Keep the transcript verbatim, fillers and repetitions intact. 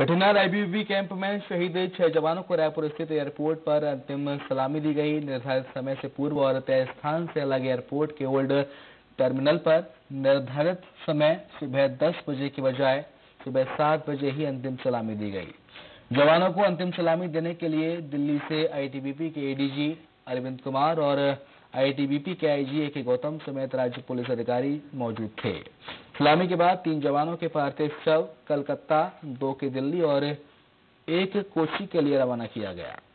Katihar ITBP camp में शहीद छह जवानों को रायपुर स्थित एयरपोर्ट पर अंतिम सलामी दी गई। निर्धारित समय से पूर्व और तय स्थान से अलग एयरपोर्ट के ओल्ड टर्मिनल पर निर्धारित समय सुबह दस बजे की बजाय सुबह सात बजे ही अंतिम सलामी दी गई। जवानों को अंतिम सलामी देने के लिए दिल्ली से आईटीबीपी के एडीजी अरविंद कुमार और आईटीबीपी के आईजी ए के गौतम समेत राज्य पुलिस अधिकारी मौजूद थे। सलामी के बाद तीन जवानों के पार्थिव शव कलकत्ता, दो के दिल्ली और एक कोच्चि के लिए रवाना किया गया।